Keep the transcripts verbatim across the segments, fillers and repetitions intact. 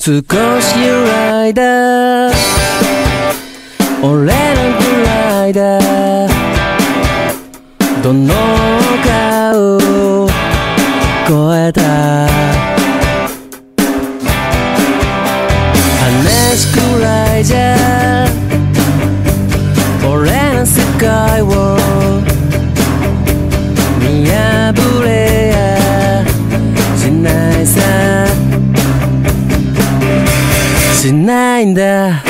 少し揺らいだ俺のプライドどの顔を超えた話くらいじゃ俺の世界を見破れやしないさしないんだいつ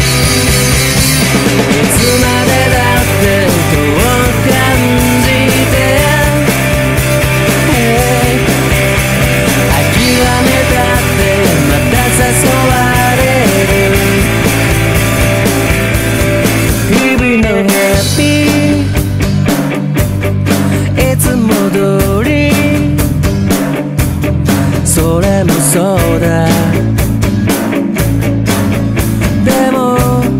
までだってどう感じて、hey、諦めたってまた誘われる日々のハッピーいつも通りそれもそうだでも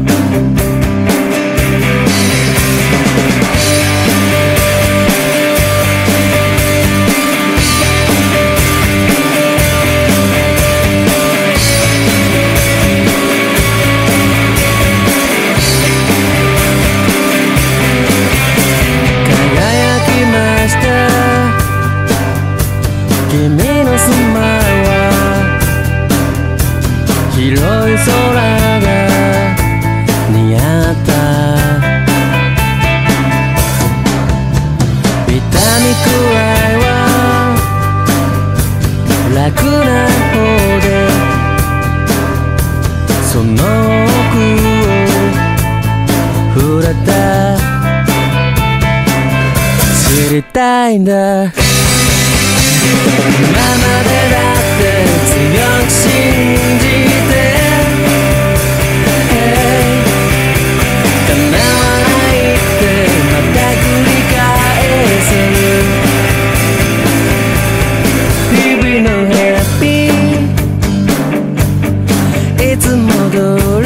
輝きました君のスマイルは広い空が似合った痛みくらいは楽な方でその奥を触れた知りたいんだ今までだって強く信じて叶わないってまた繰り返す日々のハッピーいつも通り